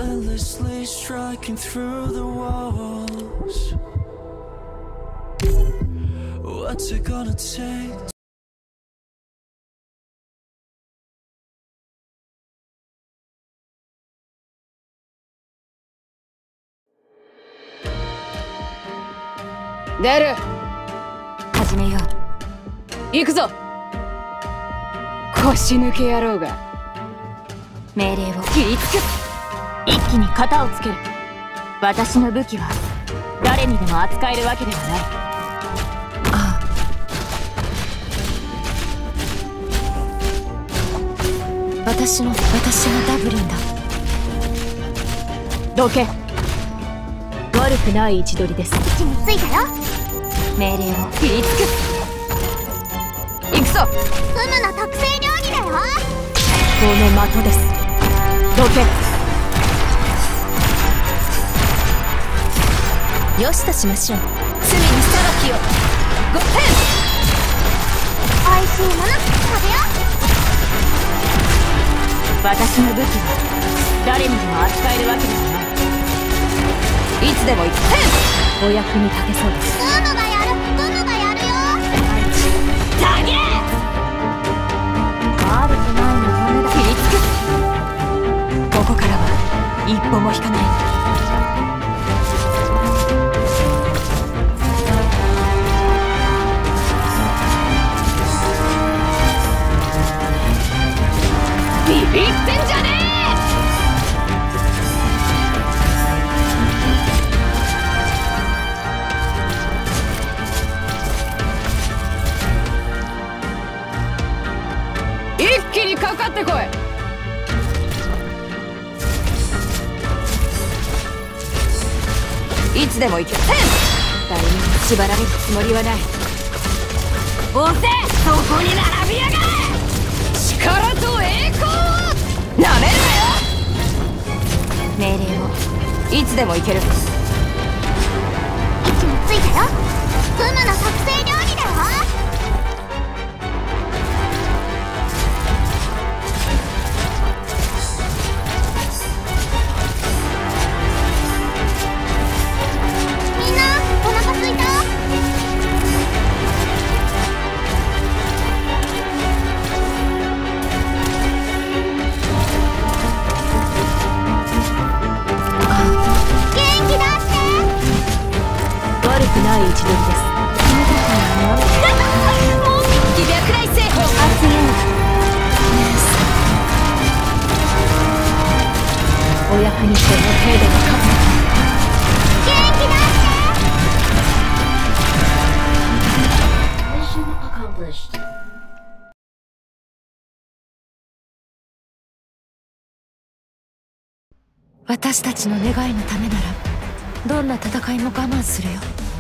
relentlessly striking through the walls. What's it gonna take? 出る。始めよう。行くぞ。腰抜け野郎が。命令を言いつけ。一気に型をつける。私の武器は誰にでも扱えるわけではない。ああ、私のダブリンだ。どけ。悪くない位置取りです。位置についたよ。命令を言いつけ。行くぞ。フムの特製料理だよ。この的です。どけ。よしとしましょう。罪に裁きを。ごてん。おいしいもの食べよう。私の武器は誰にでも扱えるわけではない。いつでも行く。お役に立てそうです。フムがやるよ。だげ。悪くないのためだ。切りつく。ここからは一歩も引かない。ビビってんじゃねえ。一気にかかってこい。いつでも行け。誰にも縛られるつもりはない。押せ。そこに並びやがれ。力と栄光をなめるなよ。命令をいつでも行ける。位置についたよ。フムの特製料理だよ。ない位置取りです。気脈内製法。熱いお役に立ての程度の数。元気出して。私たちの願いのためならどんな戦いも我慢するよ。